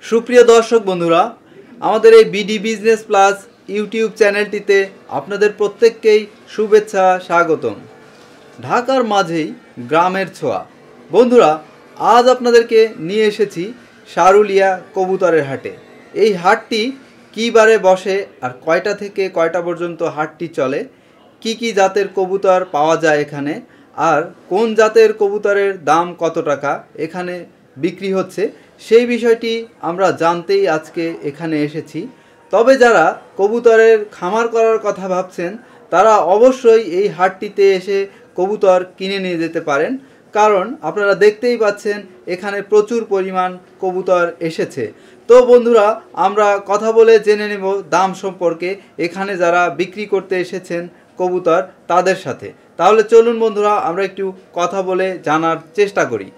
সুপ্রিয় দর্শক বন্ধুরা, আমাদের এই বিডি বিজনেস প্লাস ইউটিউব চ্যানেলটিতে আপনাদের প্রত্যেককেই শুভেচ্ছা, স্বাগতম। ঢাকার মাঝেই গ্রামের ছোঁয়া। বন্ধুরা, আজ আপনাদেরকে নিয়ে এসেছি সারুলিয়া কবুতরের হাটে। এই হাটটি কী বারে বসে আর কয়টা থেকে কয়টা পর্যন্ত হাটটি চলে, কি কি জাতের কবুতর পাওয়া যায় এখানে, আর কোন জাতের কবুতরের দাম কত টাকা এখানে বিক্রি হচ্ছে, সেই বিষয়টি আমরা জানতেই আজকে এখানে এসেছি। তবে যারা কবুতরের খামার করার কথা ভাবছেন তারা অবশ্যই এই হাটটিতে এসে কবুতর কিনে নিয়ে যেতে পারেন, কারণ আপনারা দেখতেই পাচ্ছেন এখানে প্রচুর পরিমাণ কবুতর এসেছে। তো বন্ধুরা, আমরা কথা বলে জেনে নেব দাম সম্পর্কে এখানে যারা বিক্রি করতে এসেছেন কবুতর তাদের সাথে। তাহলে চলুন বন্ধুরা, আমরা একটু কথা বলে জানার চেষ্টা করি।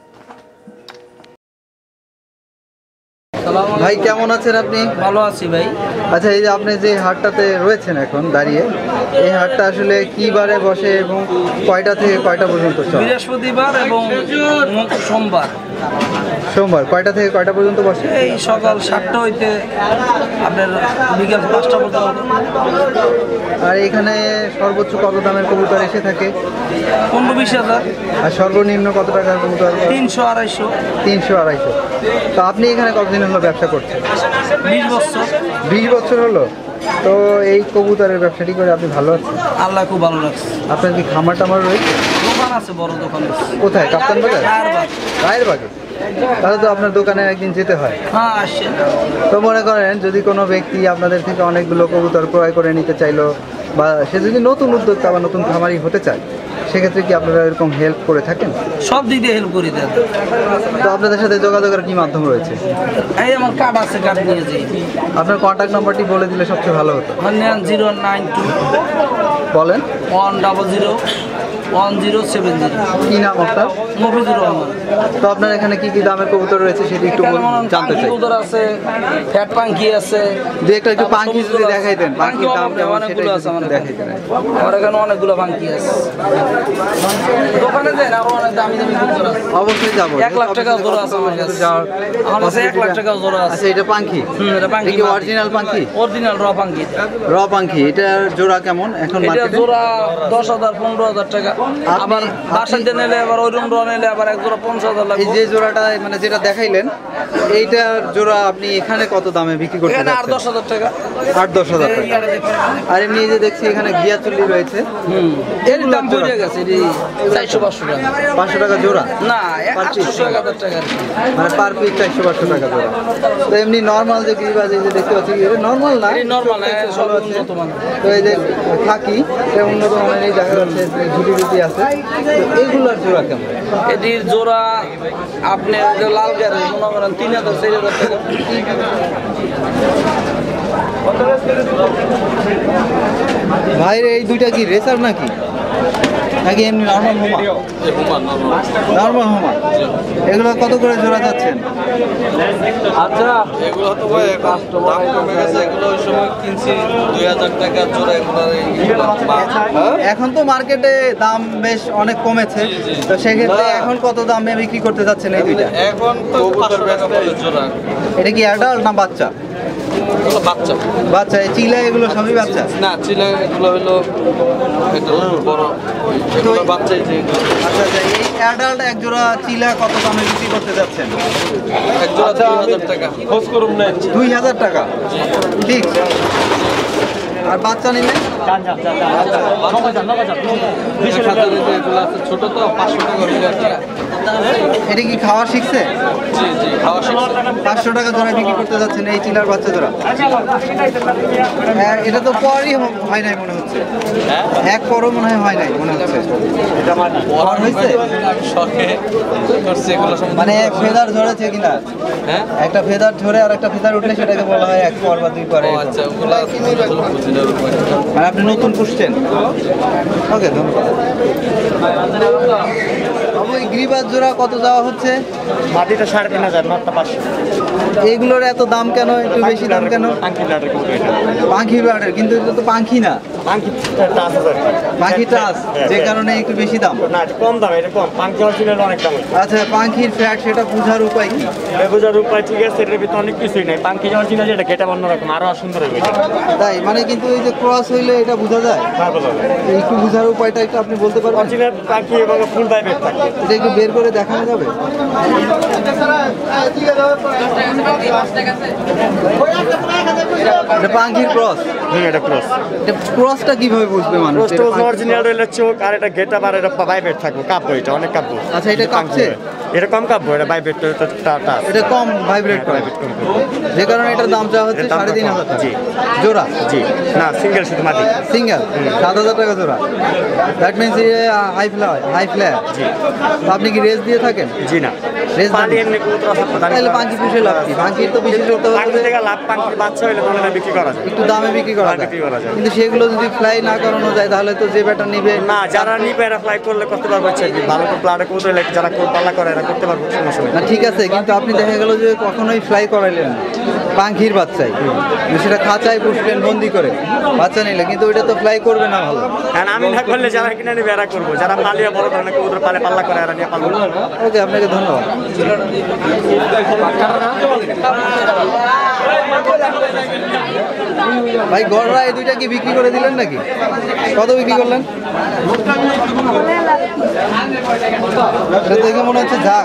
ভাই, কেমন আছেন আপনি? ভালো আছি ভাই। আচ্ছা, এই যে আপনি যে হাটটাতে রয়েছেন এখন দাঁড়িয়ে, এই হাটটা আসলে কি বারে বসে এবং কয়টা থেকে কয়টা পর্যন্ত চলে? বৃহস্পতিবার এবং সোমবার। সোমবার কয়টা থেকে কয়টা পর্যন্ত বসে? এই সকাল 7টা হইতে আপনার বিকেল 5টা পর্যন্ত। আর এখানে সর্বোচ্চ কত দামের কবুতর এসে থাকে? 15-20 হাজার। আর সর্বনিম্ন কত টাকার কবুতর? 300-250। 300-250। তো আপনি এখানে কতদিন হলো ব্যবসা করছেন? 20 বছর। 20 বছর হলো। তো এই কবুতরের ব্যবসাটি করে আপনি ভালো আছেন? আল্লাহ খুব ভালো লাগছে। আপনার কি খামার টামার রয়েছে? দোকান আছে, বড় দোকান আছে। কোথায়? কাপ্তান বাজার? রায়ের বাগে। তাহলে তো আপনার দোকানে একদিন যেতে হয়। হ্যাঁ, আসছে। তো মনে করেন যদি কোনো ব্যক্তি আপনাদের থেকে অনেকগুলো কবুতর ক্রয় করে নিতে চাইলো, বা সে যদি নতুন উদ্যোক্তা বা নতুন খামারি হতে চায়, সেক্ষেত্রে কি আপনারা এরকম হেল্প করে থাকেন? সব দিক দিয়ে হেল্প করি দেন। তো আপনাদের সাথে যোগাযোগের কি মাধ্যম রয়েছে? এই আমার কার্ড আছে, কার্ড নিয়ে যাই। আপনার কন্ট্যাক্ট নাম্বারটি বলে দিলে সবচেয়ে ভালো হতো। 092 বলেন। 1001070। কি নাম আপনার? মফিজুর রহমান। তো আপনার এখানে কি কি দামের কবুতর রয়েছে সেটি একটু জানতে চাই। কবুতর আছে, ফ্যাট পাঙ্কি আছে। একটু পাঙ্কি যদি দেখাই দেন, পাঙ্কির দাম কেমন অনেকগুলো আছে আমার দেখাই দেন। আমার এখানে অনেকগুলো পাঙ্কি আছে। দোকানে যান, আরো অনেক দামি দামি কবুতর আছে। অবশ্যই যাবো। 1 লাখ টাকা জোড়া আছে আমার কাছে। আমার কাছে 1 লাখ টাকা জোড়া আছে। আচ্ছা, এটা পাঙ্কি? এটা পাঙ্কি। কি অরিজিনাল পাঙ্কি? অরিজিনাল র পাঙ্কি। র পাঙ্কি। এটার জোড়া কেমন এখন মার্কেটে? এটা জোড়া 10,000 15,000 টাকা। আবার বাসাতে নিলে আবার ওইরকম র নিলে আবার এক জোড়া 50,000 লাগবে। এই যে জোড়াটা মানে যেটা দেখাইলেন, এইটার জোড়া আপনি এখানে কত দামে বিক্রি করতে যাচ্ছেন? 8-10,000 টাকা। 8-10,000 টাকা। আর এমনি যে দেখছি এখানে ঘিয়া চুল্লি রয়েছে, এর দাম পড়ে গেছে। এটি 400-500 টাকা। 500 টাকা জোড়া? না, 800-1000 টাকা। মানে পার পিস 400-500 টাকা জোড়া। তো এমনি নর্মাল যে গিরিবাজ এই যে দেখতে পাচ্ছি, এটা নর্মাল না? এই নরমাল না, সব উন্নত মানের। তো এই যে থাকি, এটা উন্নত মানের। এই দেখা যাচ্ছে ঝুটি ঝুটি আছে। তো এইগুলোর জোড়া কেমন? এটির জোড়া আপনি লাল গাড়ি মনে করেন 3,000-4,000 টাকা। ভাই, এই দুইটা কি রেসার নাকি নাকি এমনি নর্মাল হোমা? নর্মাল হোমা। এগুলো কত করে জোড়া যাচ্ছেন? আচ্ছা, এগুলো তো ভাই দাম কমে গেছে। এগুলো ওই সময় কিনছি 2,000 টাকা জোড়া। এখন তো মার্কেটে দাম বেশ অনেক কমেছে। তো সেক্ষেত্রে এখন কত দামে বিক্রি করতে যাচ্ছেন এই দুইটা? এখন তো 500 টাকা বলে জোড়া। এটা কি অ্যাডাল্ট না বাচ্চা? বাচ্চা। বাচ্চা। এই চিলা এগুলো সবই বাচ্চা? না, চিলা এগুলো হলো বড়। এগুলো বাচ্চাই। যে আচ্ছা আচ্ছা, এই অ্যাডাল্ট এক জোড়া চিলা কত দামে বিক্রি করতে যাচ্ছেন? এক জোড়া 2,000 টাকা। খোঁজ করুন না। 2,000 টাকা? ঠিক। আর বাচ্চা নিলে? ছোট তো 500 টাকা। এটা কি খাওয়া শিখছে? জি জি, খাওয়া শিখছে। 500 টাকা জোড়া বিক্রি করতে যাচ্ছেন এই চিলার বাচ্চা জোড়া? এটা তো পরই হয় নাই মনে হচ্ছে। এক পরও মনে হয় নাই মনে হচ্ছে। পর হয়েছে মানে ফেদার ঝরেছে কিনা? হ্যাঁ, একটা ফেদার ঝরে আর একটা ফেদার উঠলে সেটাকে বলা হয় এক পর বা 2 পরে। আচ্ছা, মানে আপনি নতুন পুষছেন? ওকে, ধন্যবাদ। ওই গিরিবাজ জোড়া কত যাওয়া হচ্ছে? মাটিটা 3,500, নটটা 500। এগুলোর এত দাম কেন, একটু বেশি দাম কেন? পাখি ব্লাডের, কিন্তু এটা তো পাখি না, পাখি টাস, যে কারণে একটু বেশি দাম। না কম দাম, এটা কম। পাখি অরিজিনাল অনেক দাম। আচ্ছা, পাখির ফ্যাট সেটা বোঝার উপায় কি? বোঝার উপায় ঠিক আছে, এটার ভিতরে অনেক কিছুই নাই। পাখি অরিজিনাল যেটা গেটা অন্যরকম, আরো সুন্দর হবে তাই মানে, কিন্তু এই যে ক্রস হইলে এটা বোঝা যায়, একটু বোঝার উপায়টা একটু আপনি বলতে পারবেন? অরিজিনাল পাখি এবং ফুল ভাইবেট থাকে, এটা একটু বের করে দেখানো যাবে? এটা পাখির ক্রস। এটা ক্রস। এটা ক্রসটা কিভাবে বুঝবে মানুষ? অরিজিনাল হইলে চোখ, আর এটা গেটা আর এটা ভাইবেট থাকবে, কাঁপবো, এটা অনেক কাঁপবো। আচ্ছা, এটা কাঁপছে? এটা কম কাঁপবো, এটা ভাইবেট, এটা কম ভাইব্রেট করে, যে কারণে এটার দাম চাওয়া হচ্ছে 3,500 টাকা জোড়া। জি না, সিঙ্গেল, শুধু মাটি সিঙ্গেল 7,000 টাকা জোড়া। That means high flyer. জি। আপনি কি রেস দিয়ে থাকেন? জি না, রেস পালি এমনি কবুতর আছে। তাহলে পাখি পুষে লাভ কি? পাখির তো বিশেষত পাখি থেকে লাভ, পাখির বাচ্চা হইলে তাহলে বিক্রি করা যায়, একটু দামে বিক্রি করা যায়। বিক্রি করা যায়। কিন্তু সেগুলো যদি ফ্লাই না করানো যায়, তাহলে তো যে ব্যাটা নিবে না, যারা নিবে এরা ফ্লাই করলে করতে পারবে, ভালো করে প্লাটে কবুতর হইলে যারা পাল্লা করে এরা করতে পারবে, সমস্যা নেই। না, ঠিক আছে, কিন্তু আপনি দেখা গেল যে কখনোই ফ্লাই করাইলেন না পাখির বাচ্চাই, সেটা খাঁচায় পুষলেন বন্দি করে, বাচ্চা নিলে, কিন্তু ওইটা তো ফ্লাই করবে না ভালো। হ্যাঁ, আমি না করলে যারা কিনে নেবে এরা করবো, যারা পালিয়ে বড় ধরনের কবুতর পালে পাল্লা করে এরা নিয়ে পালবো। ওকে, আপনাকে ধন্যবাদ। ভাই, গড়রা এই দুইটা কি বিক্রি করে দিলেন নাকি? কত বিক্রি করলেন? এটা দেখে মনে হচ্ছে ঝাঁক।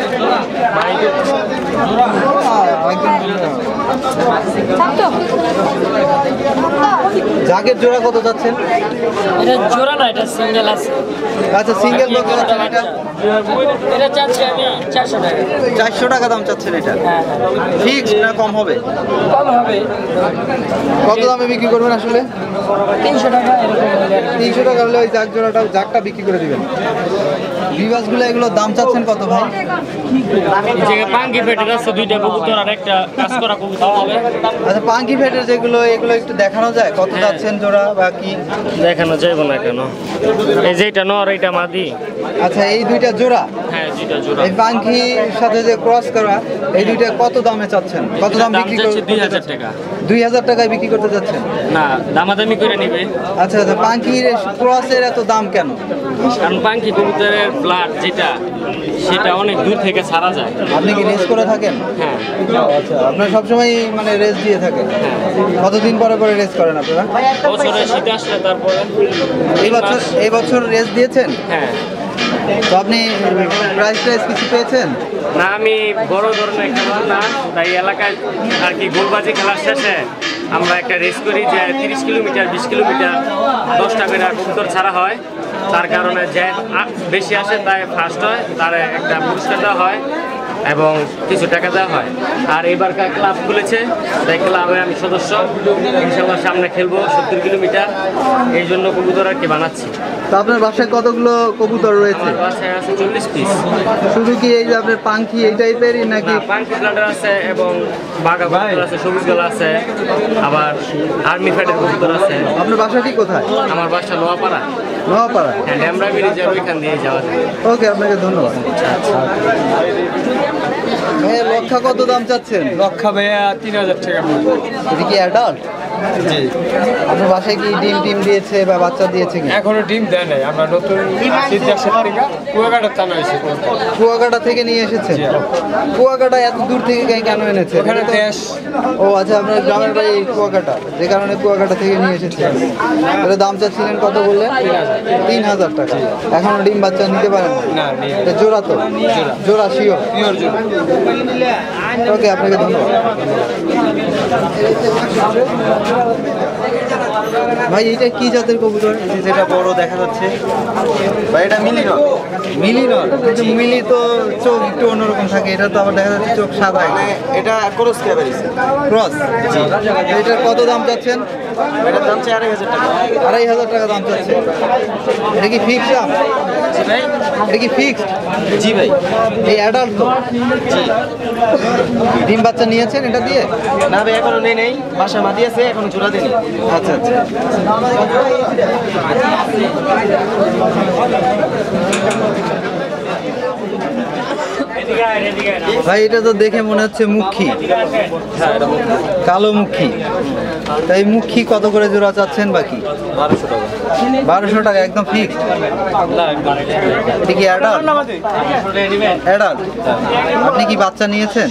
ঝাঁকের জোড়া কত যাচ্ছেন? এটা জোড়া না, এটা সিঙ্গেল আছে। আচ্ছা, সিঙ্গেল কত যাচ্ছেন এটা? এটা চাচ্ছি আমি 400 টাকা। 400 টাকা দাম চাচ্ছেন এটা? ফিক্স না কম হবে? কম হবে। কত দামে বিক্রি করবেন আসলে? 300 টাকা এরকম হলে। 300 টাকা হলে ওই জাগটা বিক্রি করে দিবেন। বিভাসগুলো এগুলোর দাম চাচ্ছেন কত ভাই? এই জায়গায় পাঙ্কি ফেটের আছে দুইটা কবুতর আর একটা কাজ করা কবুতর হবে। আচ্ছা, পাঙ্কি ফেটের যেগুলো, এগুলো একটু দেখানো যায়? কত যাচ্ছেন জোড়া বা কি? দেখানো যাইব না কেন? এই যে এটা নর, এটা মাদি। আচ্ছা, এই দুইটা জোড়া? হ্যাঁ, দুইটা জোড়া। এই পাঙ্কির সাথে যে ক্রস করা, এই দুইটা কত দামে চাচ্ছেন? কত দাম বিক্রি করতে? 2000 টাকা। 2000 টাকায় বিক্রি করতে যাচ্ছেন? না, দামাদামি করে নিবে। আচ্ছা আচ্ছা, পাঙ্কির ক্রসের এত দাম কেন? কারণ পাঙ্কি কবুতরের ব্লাড যেটা, সেটা অনেক দূর থেকে ছাড়া যায়। আপনি কি রেস করে থাকেন? হ্যাঁ। আচ্ছা, আপনার সবসময় মানে রেস দিয়ে থাকেন? কতদিন পরে পরে রেস করেন আপনারা? বছরে শীত আসলে তারপরে। এই বছর রেস দিয়েছেন? হ্যাঁ। তো আপনি প্রাইস কিছু পেয়েছেন? না, আমি বড় ধরনের খেলা না, তাই এলাকায় আর কি গোলবাজি খেলার শেষে আমরা একটা রেস করি, যে 30 কিলোমিটার 20 কিলোমিটার 10টা করে কবুতর ছাড়া হয়। তার কারণে যে বেশি আসে তাই ফার্স্ট হয়, তার একটা পুরস্কার দেওয়া হয় এবং কিছু টাকা দেওয়া হয়। আর এবারকার ক্লাব খুলেছে, তাই ক্লাবে আমি সদস্য। ইনশাল্লাহ সামনে খেলবো 70 কিলোমিটার, এই জন্য কবুতর আর কি বানাচ্ছি। তো আপনার বাসায় কতগুলো কবুতর রয়েছে? আমার বাসায় আছে 40 পিস। শুধু কি এই যে আপনার পাঙ্কি এই টাইপেরই নাকি? পাঙ্কি ব্লাডার আছে এবং বাঘা কবুতর আছে, সবুজ গলা আছে, আবার আর্মি ফ্যাটের কবুতর আছে। আপনার বাসাটি কোথায়? আমার বাসা নোয়াপাড়া। নোয়াপাড়া? হ্যাঁ, ড্যামরা ব্রিজের ওইখান দিয়ে যাওয়া যায়। ওকে, আপনাকে ধন্যবাদ। ভাইয়া, লক্ষা কত দাম চাচ্ছেন? লক্ষা ভাইয়া 3000 টাকা। এটা কি অ্যাডাল্ট? জি। আপনার বাসায় কি ডিম দিয়েছে বা বাচ্চা দিয়েছে কি? এখনো ডিম দেয় নাই। আমরা নতুন সিদ্ধার্থ থেকে কুয়াকাটা টানা হয়েছে। কুয়াকাটা থেকে নিয়ে এসেছেন? কুয়াকাটা এত দূর থেকে কেন এনেছে? ওখানে দেশ। ও আচ্ছা, আপনার গ্রামের বাড়ি কুয়াকাটা, যে কারণে কুয়াকাটা থেকে নিয়ে এসেছেন। তাহলে দাম চাচ্ছিলেন কত বললেন? 3000 টাকা। এখনো ডিম বাচ্চা নিতে পারেন না, এটা জোড়া তো? জোড়া শিওর? পিওর জোড়া। ওকে, আপনাকে ধন্যবাদ। ভাই, এটা কি জাতের কবুতর যেটা বড় দেখা যাচ্ছে? ভাই, এটা মিলিনর। মিলিনর? মিলি তো চোখ একটু অন্যরকম থাকে, এটা তো আবার দেখা যাচ্ছে চোখ সাদা। এটা ক্রস ক্যাভারিজ। ক্রস? এটার কত দাম চাচ্ছেন? এটার দাম 2500 টাকা। 2500 টাকা দাম চাচ্ছে। এটা কি ফিক্সড দাম? এটা কি ফিক্সড? জি ভাই। এই অ্যাডাল্ট তো? জি। ডিম বাচ্চা নিয়েছেন এটা দিয়ে? না ভাই, এখনো নেই। বাসা মাদি আছে, এখন জোড়া দেয়নি। আচ্ছা আচ্ছা। ভাই এটা তো দেখে মনে হচ্ছে মুখী, কালো মুখী। তাই মুখী কত করে জোড়া চাচ্ছেন বাকি? 1200 টাকা একদম ফিক্সড। এটা কি অ্যাডাল্ট? অ্যাডাল্ট। আপনি কি বাচ্চা নিয়েছেন?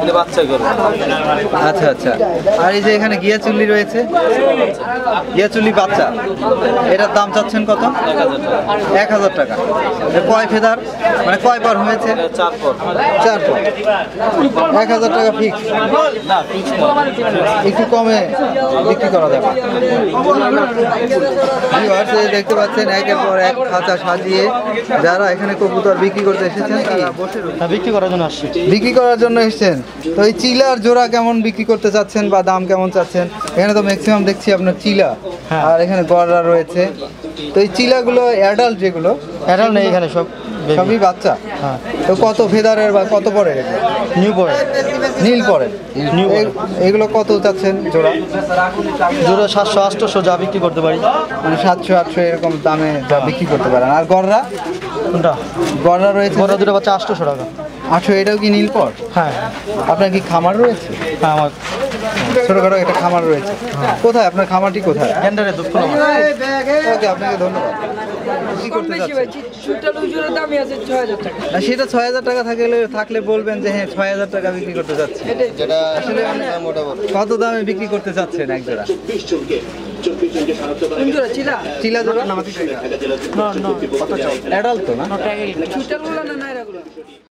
আচ্ছা আচ্ছা। আর এই যে এখানে গিয়াচুল্লি রয়েছে, গিয়াচুল্লি বাচ্চা, এটার দাম চাচ্ছেন কত? 1000 টাকা। কয় ফেদার, মানে কয় পর হয়েছে? 4 পর। 1000 টাকা ফিক্স। একটু কমে বিক্রি করা যাবে। দেখতে পাচ্ছেন একের পর এক খাঁচা সাজিয়ে যারা এখানে কবুতর বিক্রি করতে এসেছেন তারা বসে বিক্রি করার জন্য আসছে। বিক্রি করার জন্য এসেছেন। তো এই চিলার জোড়া কেমন বিক্রি করতে চাচ্ছেন বা দাম কেমন চাচ্ছেন? এখানে তো ম্যাক্সিমাম দেখছি আপনার চিলা, আর এখানে গড়া রয়েছে। তো এই চিলাগুলো অ্যাডাল্ট, যেগুলো অ্যাডাল্ট নেই এখানে, সবই বাচ্চা। হ্যাঁ। তো কত ফেদারের বা কত পরে? নিউ পরে, নীল পরে। এগুলো কত চাচ্ছেন জোড়া? জোড়া 700-800 যা বিক্রি করতে পারি, মানে 700-800 এরকম দামে যা বিক্রি করতে পারেন। আর গড়রা? কোনটা? গড়রা রয়েছে গড়া দুটো বাচ্চা 800 টাকা। 800। এটাও কি নীল পর? হ্যাঁ। আপনার কি খামার রয়েছে? হ্যাঁ, আমার ছোটখাটো একটা খামার রয়েছে। কোথায় আপনার খামারটি? কোথায়? গেন্ডারে দুধ। ওকে, আপনাকে ধন্যবাদ। কি করতে চাচ্ছেন? না, সেটা 6000 টাকা থাকলে বলবেন যে হ্যাঁ 6000 টাকা বিক্রি করতে চাচ্ছি। আসলে কত দামে বিক্রি করতে চাচ্ছেন এক জোড়া? চিলা জোড়া অ্যাডাল্ট তো না?